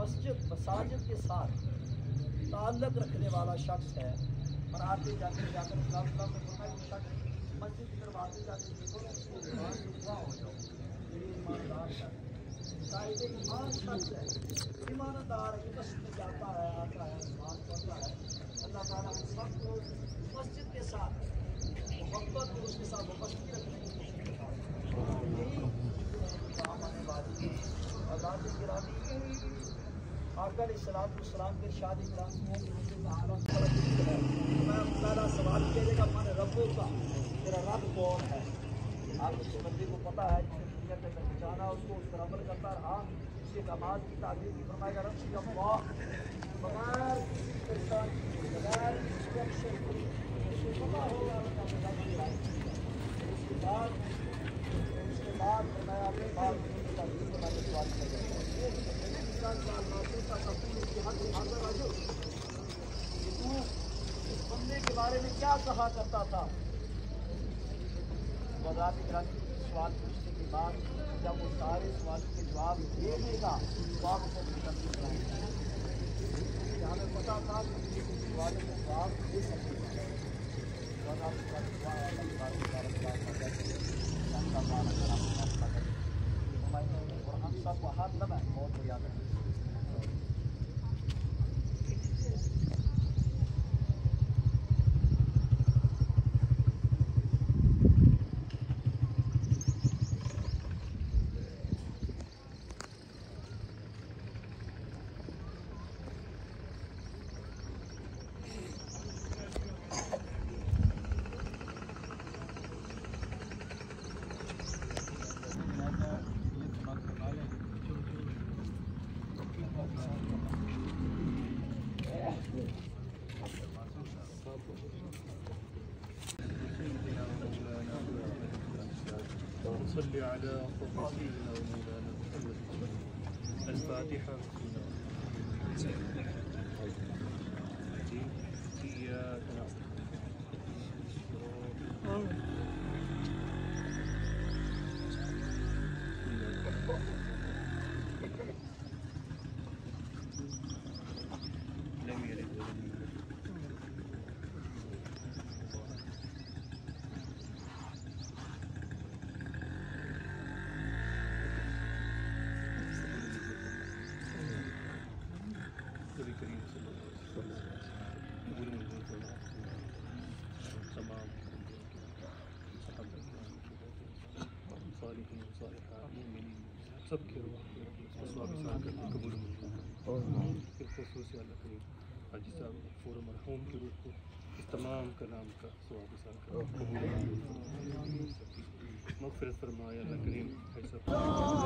مساجد کے ساتھ تعلق رکھنے والا شخص ہے، مناتے جاتے جا کر اسلام نے فرمایا کہ شخص مسجد کی طرف آتے جاتے دیکھو نا اس کو ایمان سے دعا ہو جاؤ، یہ ایماندار شخص صاحب ایمان شخص ہے، ایماندار ہے، مسجد میں جاتا ہے آتا ہے نماز پڑھتا ہے، اللہ تعالیٰ ہم سب کو مسجد کے ساتھ محبت اور اس کے ساتھ وابستگی رکھنے کی توفیق عطا فرمائے۔ یہی کام آنے والی اولاد گرامی آقا علیہ السلام کے ارشاد کرام میں پہلا سوال کیے گا من ربوں کا، تیرا رب کون ہے؟ آپ اس بندے کو پتہ ہے جسے دنیا کے اندر پہچانا اس کو اس پر عمل کرتا رہا، اس کے کمال کی تعبیر کی فرمائے گا رب اللہ بغیر پریشان بغیر انسٹرکشن اس کو پتہ ہوگا اس کے بعد فرمایا اپنے بعد تعبیر بنا کے سوال کیا جائے گا۔ اس بندے کے بارے میں کیا کہا کرتا تھا؟ وزارت گرامی سوال پوچھنے کے بعد جب وہ سارے سوال کے جواب دے دے گا تو آپ اسے ہمیں پتا تھا کہ سوال کے جواب دے سکتے ہیں۔ اور ہم سب کو ہاتھ لگا بہت یاد رکھیں۔ صل على سيدنا ومولانا محمد الفاتحة إياك نعبد لم يلد ولم يولد نبی کریم صلی اللہ علیہ وسلم قبول منظور فرما تمام صالحین صالحات مومنین سب کے روح اسواب سال کر قبول منظور پھر خصوصی اللہ کریم حاجی صاحب فورم مرحوم کی روح کو اس تمام کلام کا ثواب سال کر قبول منظور مغفرت فرمائے اللہ کریم ایسا